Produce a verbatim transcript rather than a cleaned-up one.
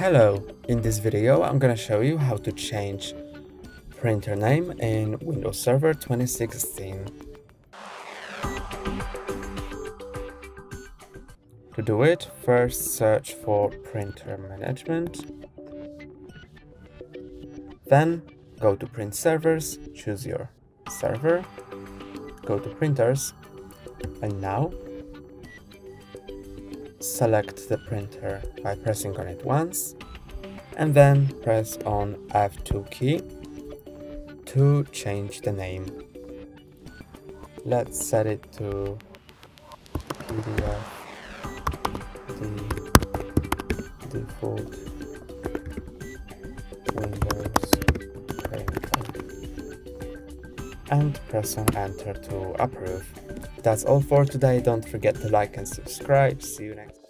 Hello, in this video I'm gonna show you how to change printer name in Windows Server twenty sixteen. To do it, first search for printer management, then go to print servers, choose your server, go to printers, and now select the printer by pressing on it once, and then press on F two key to change the name. Let's set it to P D F the default Windows printer, and press on enter to approve. That's all for today. Don't forget to like and subscribe. See you next time.